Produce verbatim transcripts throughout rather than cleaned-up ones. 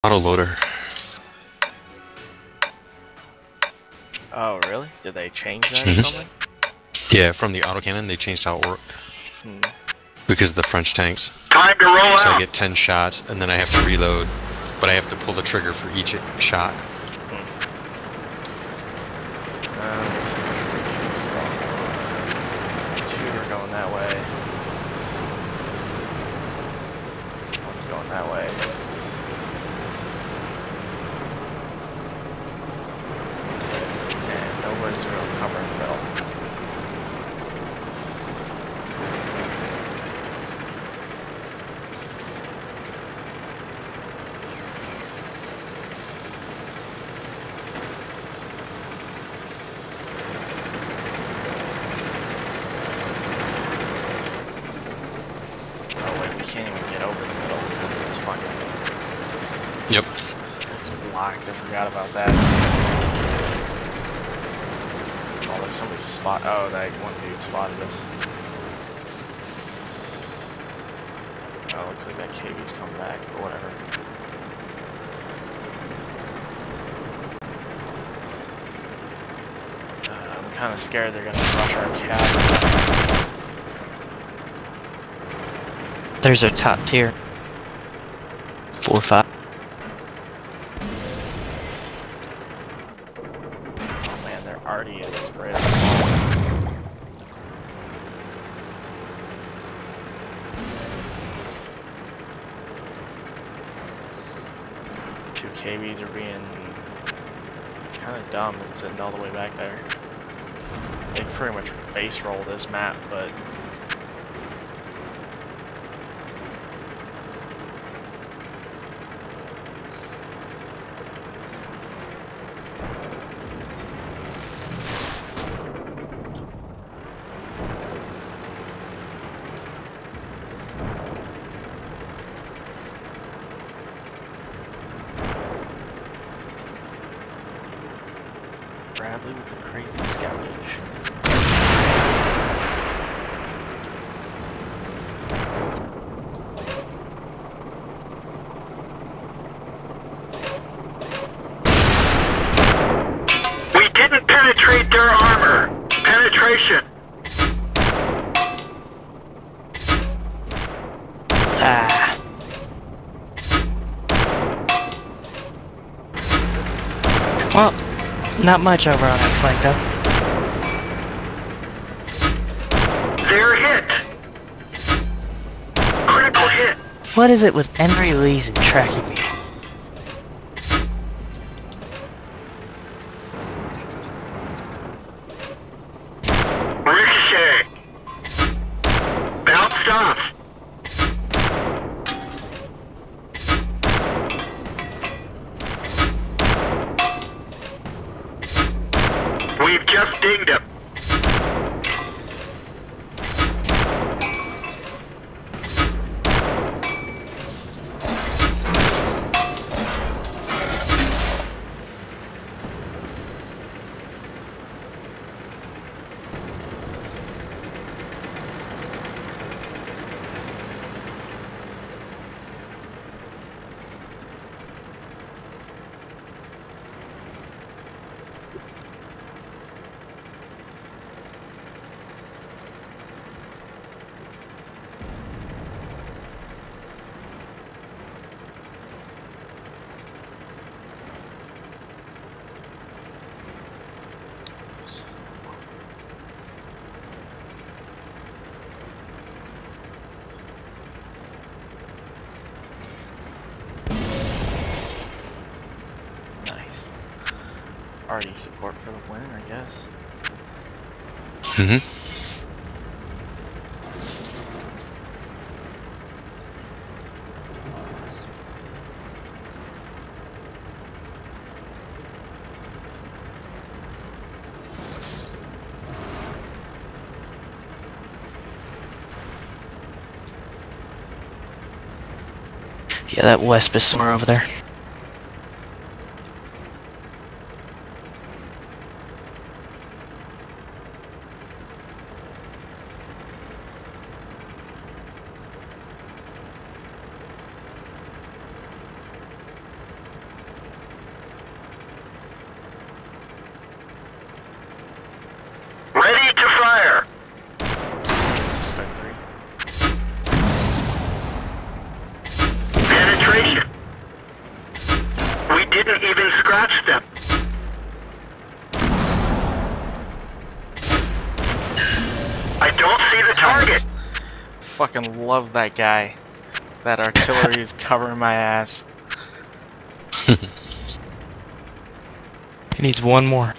Autoloader. Oh, really? Did they change that Mhm. or something? Yeah, from the autocannon, they changed how it worked. Hmm. Because of the French tanks. Time to roll So out. I get ten shots, and then I have to reload, but I have to pull the trigger for each shot. Hmm. Uh, let's see which way Kim's going. Two are going that way. One's going that way. And nobody's really covering the middle. Oh wait, we can't even get over the middle because it's fucking... Yep. It's blocked, I forgot about that. Oh, there's somebody spot... Oh, that one dude spotted us. Oh, looks like that K V's coming back, but whatever. Uh, I'm kind of scared they're gonna rush our cab. There's our top tier. Four or five. Oh man, they're already in right up the wall. Two K Vs are being kind of dumb and sitting all the way back there. They pretty much base roll this map, but Bradley with the crazy scoutage. We didn't penetrate their armor. Penetration. Ah. Well, not much over on that flank though. They're hit. Critical hit. What is it with Henry Lee's and tracking me? Ricochet. Bounced off. We've just dinged him. Nice. Already support for the win, I guess. Mm-hmm. Yeah, that West is somewhere over there. fucking love that guy. That artillery is covering my ass. He needs one more.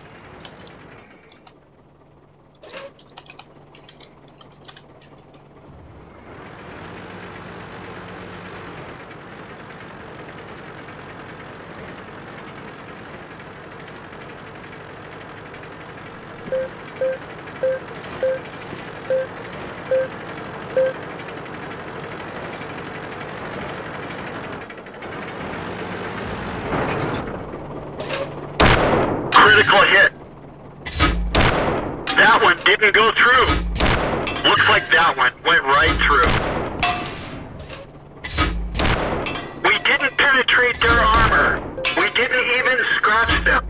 Critical hit. That one didn't go through. Looks like that one went right through. We didn't penetrate their armor. We didn't even scratch them.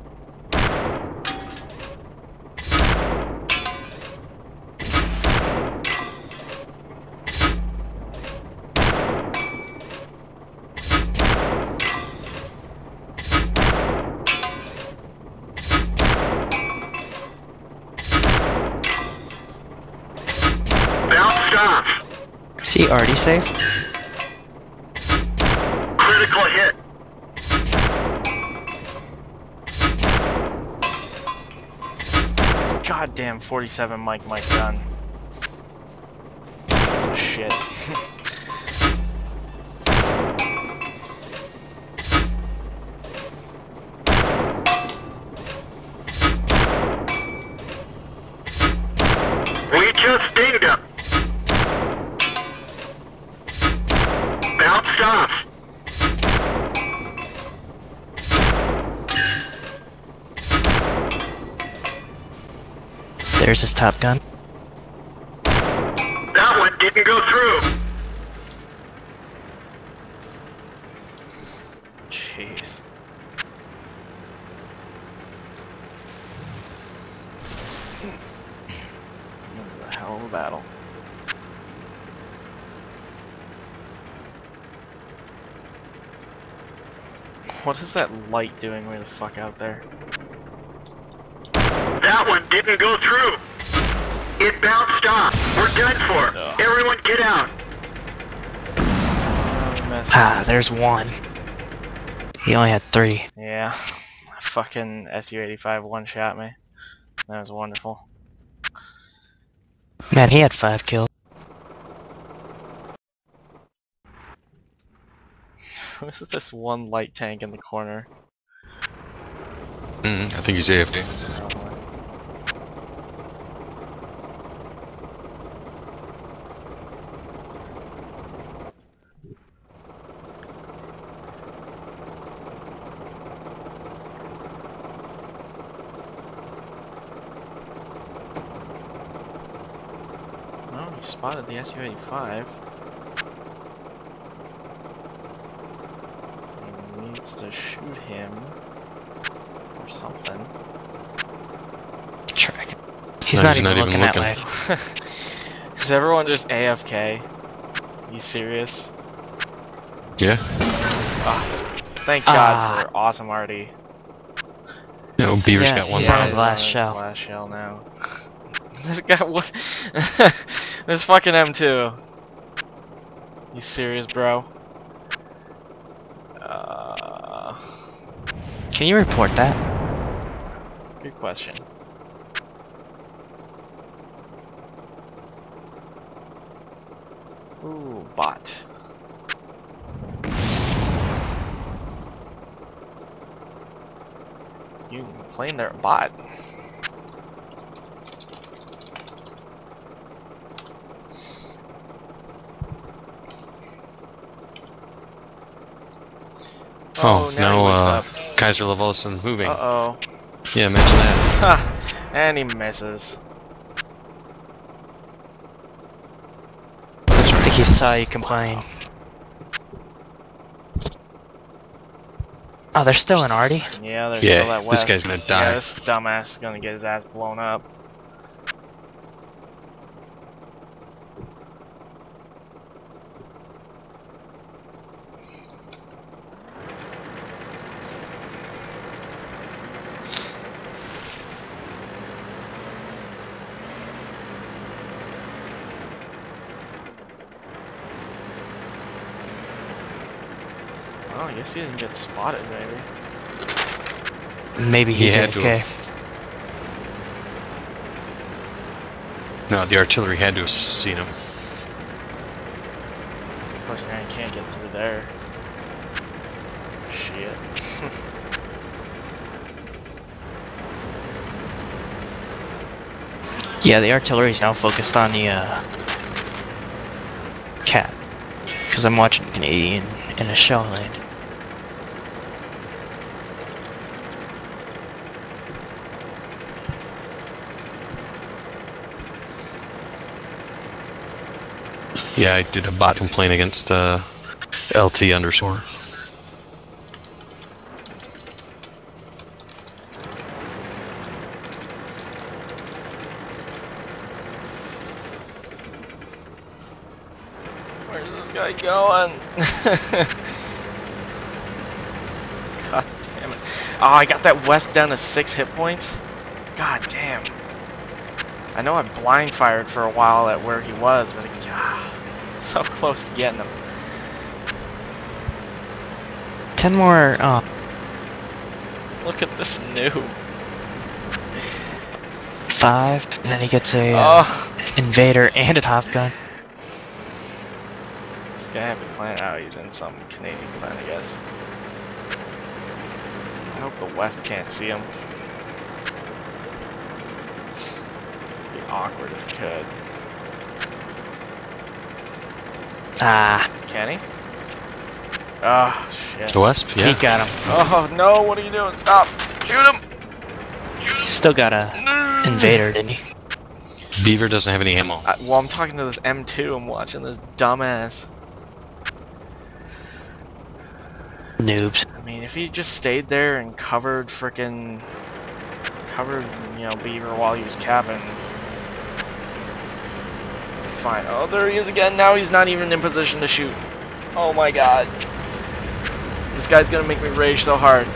Is he already safe? Critical hit. Goddamn forty-seven Mike Mike gun. Piece of shit. We just dinged him. Bounced off. There's his top gun. That one didn't go through. Jeez. This is a hell of a battle. What is that light doing way the fuck out there? That one didn't go through. It bounced off. We're done for. Ugh. Everyone get out. Oh, mess. Ah, there's one. He only had three. Yeah. Fucking S U eighty-five one-shot me. That was wonderful. Man, he had five kills. Who's this one light tank in the corner? Mm, I think he's A F K. Oh, he spotted the S U eighty-five. He needs to shoot him or something. Track. He's No, not he's even not even looking that looking. way. Is everyone just A F K? You serious? Yeah. Ah, thank God Ah. for awesome Artie. No, Beaver's Yeah, got one he's on more. his last on shell. last shell now. This guy, what? This fucking M two. You serious, bro? Uh, Can you report that? good question. Ooh, bot. You playing their bot? Oh, now he no, wakes uh, up. Kaiser Levolson moving. Uh-oh. Yeah, imagine that. Ha! And he misses. That's I think right. he saw you complain. Oh, they're still in Artie? Yeah, there's Yeah, still that this west. guy's gonna Yeah, die. this dumbass is gonna get his ass blown up. Oh, I guess he didn't get spotted, maybe. Maybe He he's had A F to K. have. No, the artillery had to have seen him. Of course, now he can't get through there. Shit. Yeah, the artillery's now focused on the uh, cat. Because I'm watching Canadian in a shell lane. Yeah, I did a bot complaint against uh, L T underscore. Where's this guy going? God damn it. Oh, I got that West down to six hit points? God damn. I know I blind fired for a while at where he was, but ah, so close to getting him. Ten more, uh, Look at this noob. five, and then he gets a uh, Oh, invader and a top gun. this guy have a clan. Oh, he's in some Canadian clan, I guess. I hope the West can't see him. Be awkward if he could. Ah, Can he? Oh, shit. The Wesp, he yeah. got him. Oh, no, what are you doing? Stop! Shoot him! Still got a No! invader, didn't he? Beaver doesn't have any ammo. I, well, I'm talking to this M two. I'm watching this dumbass. Noobs. I mean, if he just stayed there and covered frickin' covered, you know, Beaver while he was capping. Fine. Oh, there he is again. Now he's not even in position to shoot. Oh my god. This guy's gonna make me rage so hard.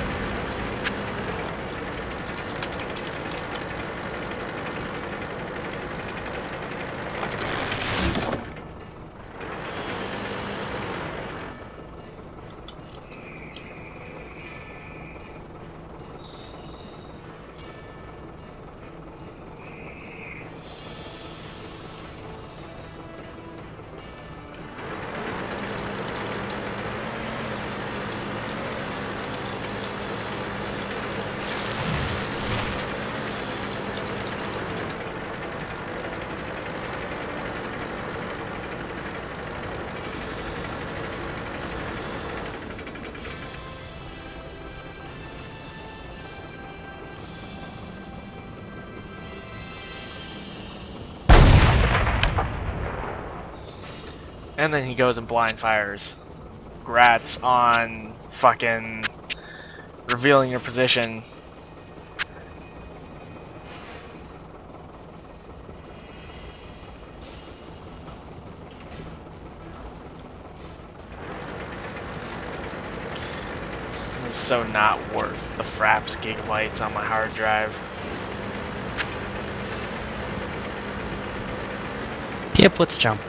And then he goes and blind fires. Grats on fucking revealing your position. This is so not worth the fraps gigabytes on my hard drive. Yep, let's jump.